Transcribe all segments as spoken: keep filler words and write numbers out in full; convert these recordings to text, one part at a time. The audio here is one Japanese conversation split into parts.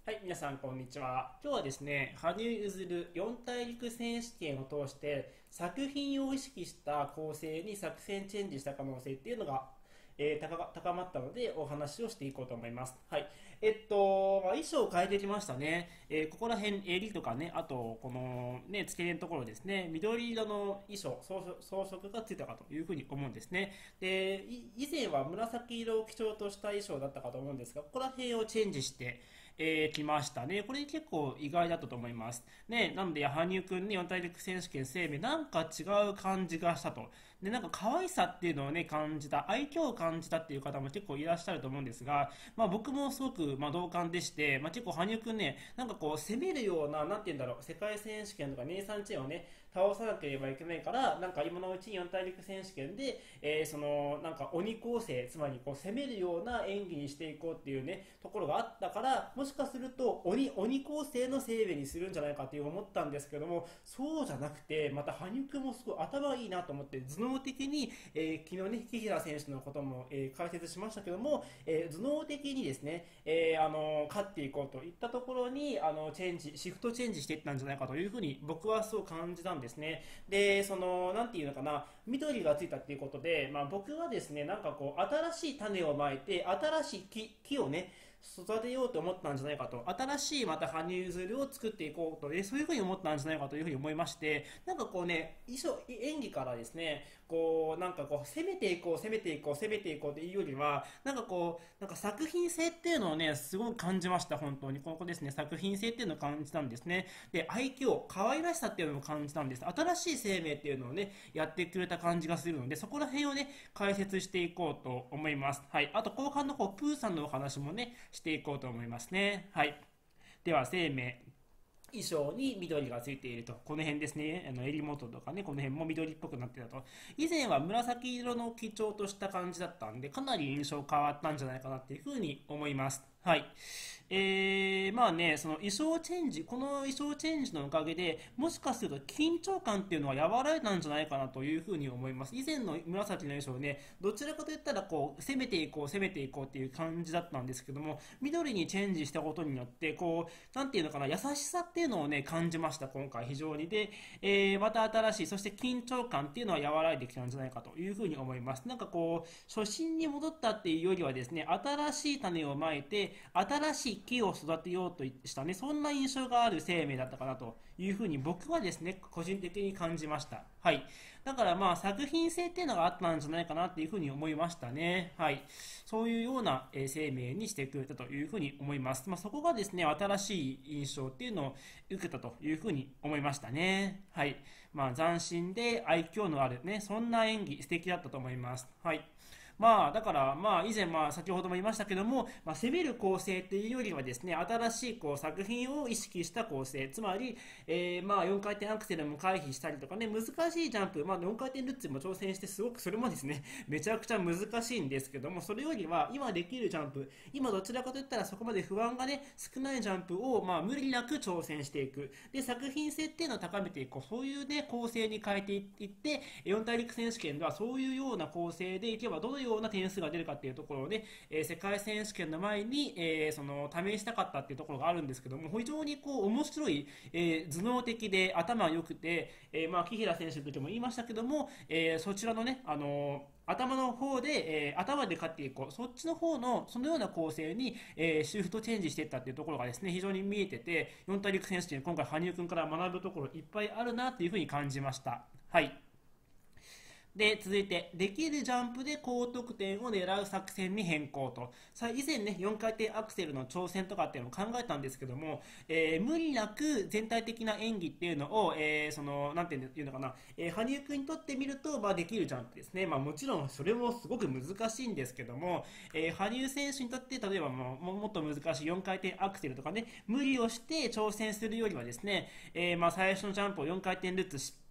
はい、皆さんこんにちは。今日はですね、羽生結弦四大陸選手権を通して作品を意識した構成に作戦チェンジした可能性っていうのが、えー高が高まったのでお話をしていこうと思います。はい。えっと、まあ、衣装を変えてきましたね。えーここら辺、襟とかね、あと、このね、付け根のところですね、緑色の衣装、装飾装飾がついたかというふうに思うんですね。で、い以前は紫色を基調とした衣装だったかと思うんですが、ここら辺をチェンジして、えー、来ましたね。これ結構意外だったと思います。ね、なので、羽生くんね、四大陸選手権生命、なんか違う感じがしたと。で、なんか可愛さっていうのをね、感じた、愛嬌を感じたっていう方も結構いらっしゃると思うんですが、まあ僕もすごく、まあ、同感でして、まあ結構羽生くんね、なんかこう攻めるような、なんて言うんだろう、世界選手権とかネイサンチェンをね、倒さなければいけないから、なんか今のうちに四大陸選手権で、えーその、なんか鬼構成、つまりこう攻めるような演技にしていこうっていうね、ところがあったから、もしかすると鬼、鬼構成の生命にするんじゃないかって思ったんですけども、そうじゃなくて、また羽生くんもすごい頭がいいなと思って、頭脳的に、えー昨日ね、木平選手のことも、えー解説しましたけども、えー頭脳的にですね、えーあの勝っていこうといったところに、あのチェンジ、シフトチェンジしていったんじゃないかというふうに僕はそう感じたんですね。で、その、なんていうのかな、緑がついたっていうことで、まあ僕はですね、なんかこう、新しい種をまいて、新しい木、木をね、育てようと思ったんじゃないかと、新しいまた羽生結弦を作っていこうと、ね、そういうふうに思ったんじゃないかというふうに思いまして、なんかこうね、衣装演技からですね、こうなんかこう攻めていこう攻めていこう攻めていこうというよりは、なんかこうなんか作品性っていうのをね、すごく感じました。本当にここですね、作品性っていうのを感じたんですね。で、愛嬌、可愛らしさっていうのも感じたんです。新しい生命っていうのをね、やってくれた感じがするので、そこら辺をね、解説していこうと思います。はい。あと後半の方、プーさんのお話もね、していこうと思いますね。はい。では、生命。衣装に緑がついていると。この辺ですね。あの襟元とかね、この辺も緑っぽくなってたと。以前は紫色の基調とした感じだったんで、かなり印象変わったんじゃないかなっていうふうに思います。はい。えー、まあね、その衣装チェンジ、この衣装チェンジのおかげで、もしかすると緊張感っていうのは和らいだんじゃないかなというふうに思います。以前の紫の衣装ね、どちらかといったらこう、攻めていこう、攻めていこうっていう感じだったんですけども、緑にチェンジしたことによって、こう、なんていうのかな、優しさっていうのをね、感じました、今回非常に。で、えー、また新しい、そして緊張感っていうのは和らいできたんじゃないかというふうに思います。なんかこう、初心に戻ったっていうよりはですね、新しい種をまいて、新しい木を育てようとしたね、そんな印象がある生命だったかなというふうに僕はですね、個人的に感じました。はい。だからまあ作品性っていうのがあったんじゃないかなっていうふうに思いましたね。はい。そういうような、えー生命にしてくれたというふうに思います。まあそこがですね、新しい印象っていうのを受けたというふうに思いましたね。はい。まあ斬新で愛嬌のあるね、そんな演技素敵だったと思います。はい。まあ、だから、まあ、以前、まあ、先ほども言いましたけども、まあ、攻める構成っていうよりはですね、新しいこう作品を意識した構成、つまり、えー、まあ、よんかい転アクセルも回避したりとかね、難しいジャンプ、まあ、よんかい転ルッツも挑戦して、すごくそれもですね、めちゃくちゃ難しいんですけども、それよりは、今できるジャンプ、今どちらかといったらそこまで不安がね、少ないジャンプを、まあ、無理なく挑戦していく。で、作品性っていうのを高めていこう。そういうね、構成に変えていって、四大陸選手権ではそういうような構成でいけば、どのような点数が出るかっていうところをね、えー世界選手権の前に、えーその試したかったっていうところがあるんですけども、非常にこう面白い、えー頭脳的で頭良くて、えーまあ木平選手の時も言いましたけども、えーそちらのね、あのー頭の方で、えー頭で勝っていこう。そっちの方の、そのような構成に、えーシフトチェンジしていったっていうところがですね、非常に見えてて、四大陸選手権、今回羽生くんから学ぶところいっぱいあるなっていうふうに感じました。はい。で、続いて、できるジャンプで高得点を狙う作戦に変更と。さ以前ね、よんかい転アクセルの挑戦とかっていうのを考えたんですけども、えー無理なく全体的な演技っていうのを、えーその、なんていうのかな、えー羽生くんにとってみると、まあ、できるジャンプですね。まあ、もちろんそれもすごく難しいんですけども、えー羽生選手にとって、例えばもうももっと難しいよんかい転アクセルとかね、無理をして挑戦するよりはですね、えーまあ、最初のジャンプをよんかい転ルッツ失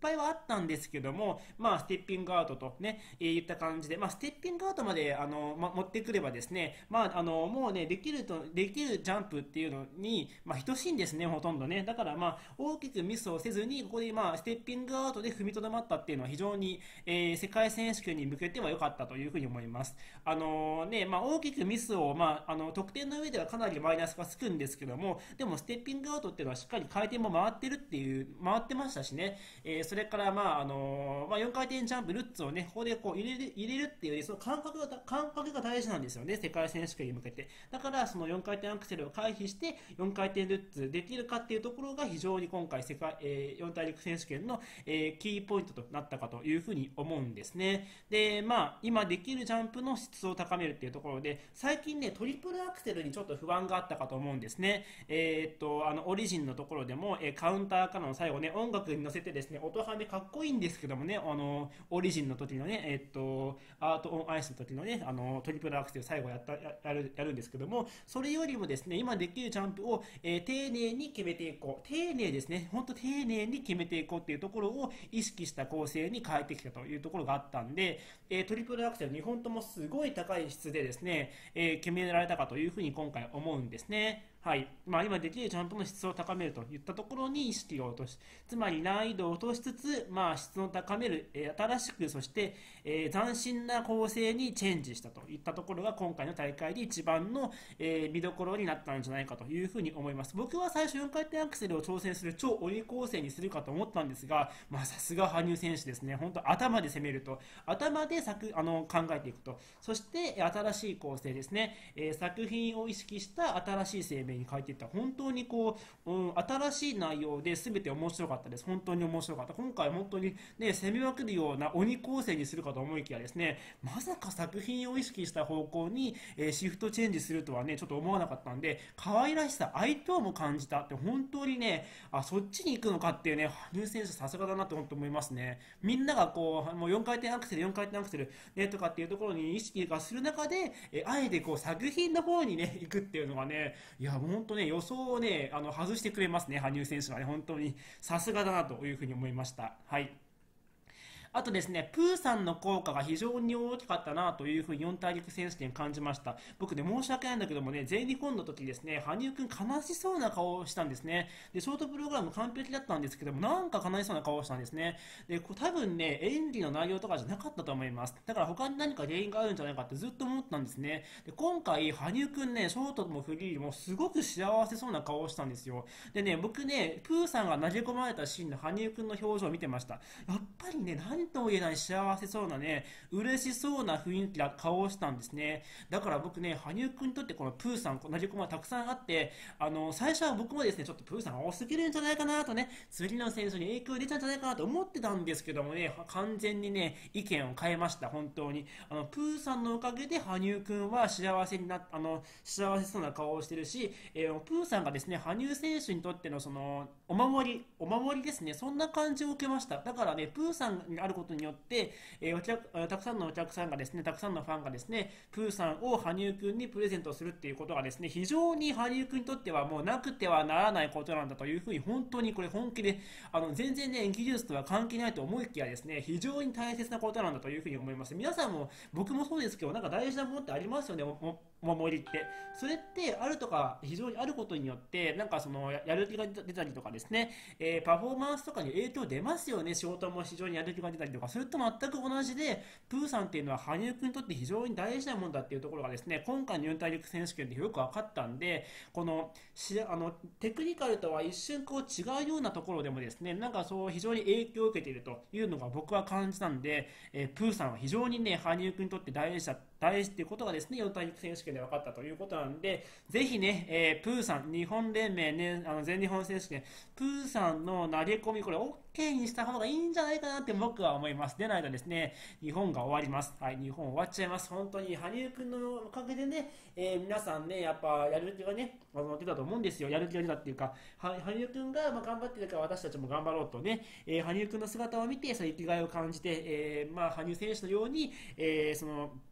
敗はあったんですけども、まあ、ステッピングアウトとね、えー、言った感じで、まあ、ステッピングアウトまであの、ま、持ってくればですね、まあ、あのもうね、できるとできるジャンプっていうのに、まあ、等しいんですね、ほとんどね。だから、まあ、大きくミスをせずに、ここで、まあ、ステッピングアウトで踏みとどまったっていうのは非常に、えー、世界選手権に向けては良かったというふうに思います。あのー、ね、まあ、大きくミスを、まあ、あの得点の上ではかなりマイナスがつくんですけども、でもステッピングアウトっていうのはしっかり回転も回ってるっていう回ってましたしね、えー、それからまああのー、まあ、よんかい転ジャンプルッツをねここでこう入れる入れるっていう、ね、その感覚が感覚が大事なんですよね、世界選手権に向けて。だからそのよんかい転アクセルを回避してよんかい転ルッツできるかっていうところが非常に今回世界、えー、四大陸選手権の、えー、キーポイントとなったかというふうに思うんですね。でまあ今できるジャンプの質を高めるっていうところで、最近ねトリプルアクセルにちょっと不安があったかと思うんですね。えー、っとあのオリジンのところでも、えー、カウンターからの最後ね音楽に乗せてですね、音はめかっこいいんですけどもね、あのオリジンの時のね、えー、っとアート・オン・アイスの時のねあのトリプルアクセル最後やったややるやるんですけども、それよりもですね今できるジャンプを、えー、丁寧に決めていこう、丁寧ですね、本当丁寧に決めていこうっていうところを意識した構成に変えてきたというところがあったんで、えー、トリプルアクセルにほんともすごい高い質でですね、えー、決められたかというふうに今回思うんですね。はいまあ、今できるジャンプの質を高めるといったところに意識を落とし、つまり難易度を落としつつ、まあ、質を高める、えー、新しくそして、えー、斬新な構成にチェンジしたといったところが今回の大会で一番の、えー、見どころになったんじゃないかというふうに思います。僕は最初よんかい転アクセルを挑戦する超鬼構成にするかと思ったんですが、まあ、さすが羽生選手ですね。本当頭で攻めると、頭で作あの考えていくと、そして新しい構成ですね、えー、作品を意識した新しい生命に変えていった。本当にこう、うん、新しい内容で全て面白かったです。本当に面白かった。今回本当にね攻めまくるような鬼構成にするかと思いきやですね、まさか作品を意識した方向に、えー、シフトチェンジするとはねちょっと思わなかったんで、可愛らしさ、愛嬌も感じたって、本当にねあそっちに行くのかっていうね、羽生選手さすがだなって本当思いますね。みんながこうもうよんかい転アクセルよんかい転アクセルねとかっていうところに意識がする中で、えー、あえてこう作品の方にね行くっていうのがね、いやもう本当ね予想をねあの外してくれますね、羽生選手はね。本当にさすがだなというふうに思いました。はい。あとですね、プーさんの効果が非常に大きかったなというふうによん大陸選手権感じました。僕ね、申し訳ないんだけどもね、全日本の時ですね、羽生くん悲しそうな顔をしたんですね。で、ショートプログラム完璧だったんですけども、なんか悲しそうな顔をしたんですね。で、こ多分ね、演技の内容とかじゃなかったと思います。だから他に何か原因があるんじゃないかってずっと思ったんですね。で、今回、羽生くんね、ショートもフリーもすごく幸せそうな顔をしたんですよ。でね、僕ね、プーさんが投げ込まれたシーンの羽生くんの表情を見てました。やっぱりね、何とも言えない幸せそうなね、嬉しそうな雰囲気な顔をしたんですね。だから僕ね、羽生くんにとってこのプーさん、投げ込みがたくさんあって、あの、最初は僕もですね、ちょっとプーさんが多すぎるんじゃないかなとね、次の選手に影響出たんじゃないかなと思ってたんですけどもね、完全にね、意見を変えました、本当に。あの、プーさんのおかげで羽生くんは幸せになっ、あの、幸せそうな顔をしてるし、えー、プーさんがですね、羽生選手にとってのその、お守り、お守りですね、そんな感じを受けました。だからね、プーさんにあることによって、えー、お客たくさんのお客さんがですね、たくさんのファンがですね、プーさんを羽生くんにプレゼントするっていうことがですね、非常に羽生くんにとってはもうなくてはならないことなんだというふうに、本当にこれ本気で、あの全然ね、技術とは関係ないと思いきやですね、非常に大切なことなんだというふうに思います。皆さんも、僕もそうですけど、なんか大事なものってありますよね、お守りって。それってあるとか、非常にあることによって、なんかそのやる気が出たりとかですね、えー、パフォーマンスとかに影響出ますよね。仕事も非常にやる気が出たりとか、それと全く同じで、プーさんっていうのは羽生くんにとって非常に大事なものだっていうところがですね、今回のよん大陸選手権でよく分かったんで、このしあのテクニカルとは一瞬こう違うようなところでもですね、なんかそう非常に影響を受けているというのが僕は感じたんで、えー、プーさんは非常にね、羽生くんにとって大事だ大事っていうことがですね、よん大陸選手権で分かったということなんで、ぜひね、えー、プーさん、日本連盟ね、あの全日本選手権、プーさんの投げ込み、これ OK にした方がいいんじゃないかなって僕は思います。でないとですね、日本が終わります。はい、日本終わっちゃいます。本当に、羽生くんのおかげでね、えー、皆さんね、やっぱやる気がね、あの出たと思うんですよ。やる気が出たっていうか、は羽生くんがまあ頑張ってるから私たちも頑張ろうとね、えー、羽生くんの姿を見て、そういう生きがいを感じて、えー、まあ、羽生選手のように、えー、その、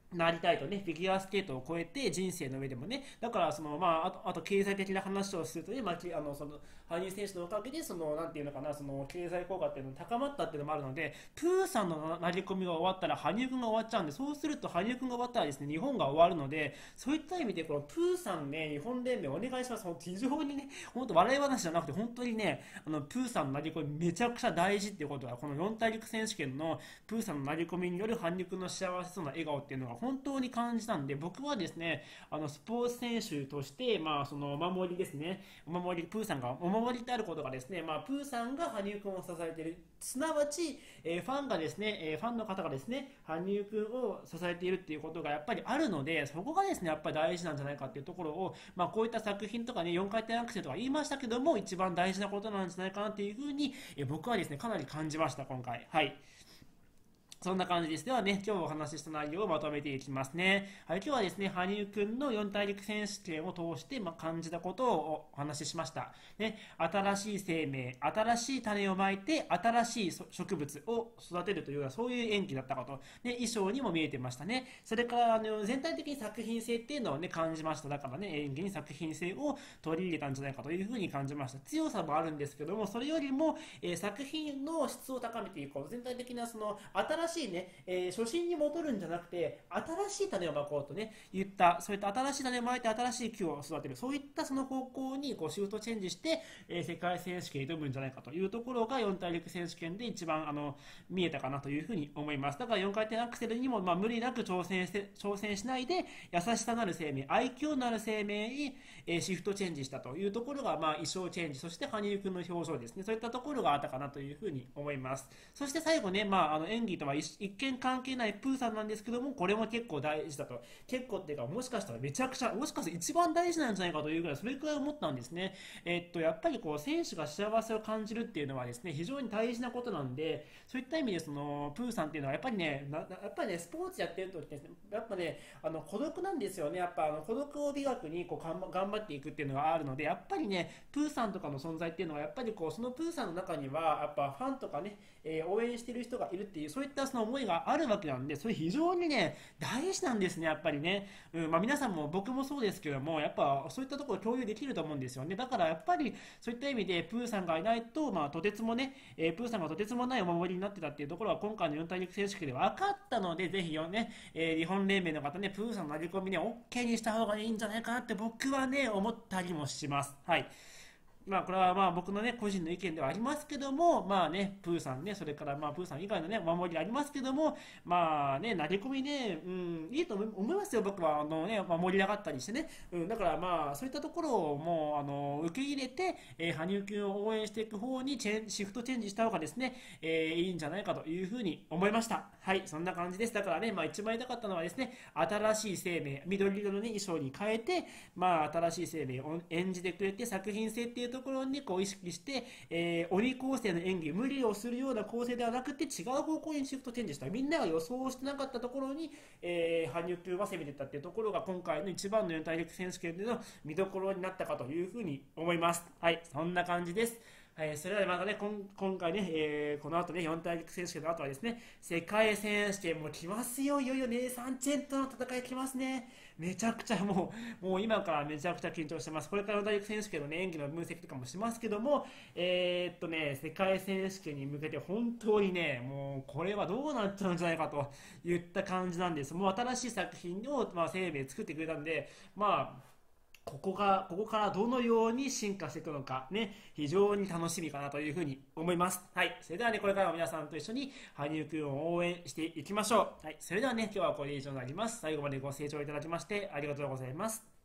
なりたいとね、フィギュアスケートを超えて人生の上でもね、だからその、まあ、あと、あと経済的な話をするとね、まあ、きあのその羽生選手のおかげで、その、なんていうのかな、その経済効果っていうのが高まったっていうのもあるので、プーさんのなり込みが終わったら、羽生君が終わっちゃうんで、そうすると羽生君が終わったらですね、日本が終わるので、そういった意味で、このプーさんね、日本連盟お願いします。本当非常にね、本当笑い話じゃなくて、本当にね、あの、プーさんのなり込みめちゃくちゃ大事っていうことは、このよん大陸選手権のプーさんのなり込みによる羽生君の幸せそうな笑顔っていうのが本当に感じたんで、僕はですね、あのスポーツ選手として、まあ、そのお守りですね、お守り、プーさんが、お守りであることがですね、まあ、プーさんが羽生君を支えている、すなわち、えー、ファンがですね、えー、ファンの方がですね、羽生君を支えているっていうことがやっぱりあるので、そこがですね、やっぱり大事なんじゃないかっていうところを、まあ、こういった作品とかね、よんかい転アクセルとか言いましたけども、一番大事なことなんじゃないかなっていうふうに、えー、僕はですね、かなり感じました、今回。はい。そんな感じです。ではね、今日お話しした内容をまとめていきますね。はい、今日はですね、羽生くんのよん大陸選手権を通して、まあ、感じたことをお話ししました。ね、新しい生命、新しい種をまいて、新しい植物を育てるというような、そういう演技だったかと。ね、衣装にも見えてましたね。それから、あの、全体的に作品性っていうのをね、感じました。だからね、演技に作品性を取り入れたんじゃないかというふうに感じました。強さもあるんですけども、それよりも、えー、作品の質を高めていこう。全体的な、その、新しいね、えー、初心に戻るんじゃなくて、新しい種をまこうとね、言った、そういった新しい種をまいて新しい木を育てる、そういったその方向にこうシフトチェンジして、えー、世界選手権に挑むんじゃないかというところがよん大陸選手権で一番あの見えたかなというふうに思います。だからよん回転アクセルにも、まあ、無理なく挑戦して挑戦しないで、優しさなる生命、愛嬌なる生命に、えー、シフトチェンジしたというところが、まあ、衣装チェンジ、そして羽生君の表情ですね、そういったところがあったかなというふうに思います。そして最後ね、まあ、あの演技とは一一見関係ないプーさんなんですけども、これも結構大事だと。結構っていうか、もしかしたらめちゃくちゃ、もしかしたら一番大事なんじゃないかというぐらい、それくらい思ったんですね。えー、っと、やっぱりこう、選手が幸せを感じるっていうのはですね、非常に大事なことなんで、そういった意味で、その、プーさんっていうのは、やっぱりね、なやっぱりね、スポーツやってるときって、やっぱね、あの、孤独なんですよね。やっぱ、あの、孤独を美学にこう頑張っていくっていうのがあるので、やっぱりね、プーさんとかの存在っていうのは、やっぱりこう、そのプーさんの中には、やっぱファンとかね、えー、応援している人がいるっていう、そういったその思いがあるわけなんで、それ非常にね、大事なんですね、やっぱりね。うんまあ、皆さんも僕もそうですけども、やっぱそういったところを共有できると思うんですよね。だからやっぱりそういった意味で、プーさんがいないと、まあ、とてつもね、えー、プーさんがとてつもないお守りになってたっていうところは、今回のよん大陸選手権で分かったので、ぜひよね、えー、日本連盟の方ね、プーさんの投げ込みね、OK にした方がいいんじゃないかなって僕はね、思ったりもします。はい。まあこれはまあ僕のね個人の意見ではありますけども、まあねプーさんね、それからまあプーさん以外のねお守りありますけども、まあね投げ込みね、うんいいと思いますよ。僕はあのね、まあ、盛り上がったりしてね、うん、だからまあそういったところをもうあの受け入れて、えー、羽生君を応援していく方にチェンシフトチェンジした方がですね、えー、いいんじゃないかというふうに思いました。はい、そんな感じです。だからね、まあ一番言いたかったのはですね、新しい生命、緑色のね衣装に変えて、まあ新しい生命を演じてくれて、作品性っていうところにこう意識して、えー、鬼構成の演技、無理をするような構成ではなくて、違う方向にシフトチェンジした。みんなが予想してなかったところに、えー、羽生君は攻めていったっていうところが、今回の一番のよん大陸選手権での見どころになったかというふうに思います。はい、そんな感じです。はい、それではまたね、今回ね、えー、この後ね、よん大陸選手権の後はですね、世界選手権も来ますよ。いよいよネイサン・チェンとの戦い来ますね。めちゃくちゃもう、もう今からめちゃくちゃ緊張してます。これからよん大陸選手権の、ね、演技の分析とかもしますけども、えー、っとね、世界選手権に向けて本当にね、もうこれはどうなっちゃうんじゃないかといった感じなんです。もう新しい作品を、まあ、生命作ってくれたんで、まあ、ここが、ここからどのように進化していくのかね、非常に楽しみかなというふうに思います。はい。それではね、これからも皆さんと一緒に羽生くんを応援していきましょう。はい。それではね、今日はこれで以上になります。最後までご清聴いただきましてありがとうございます。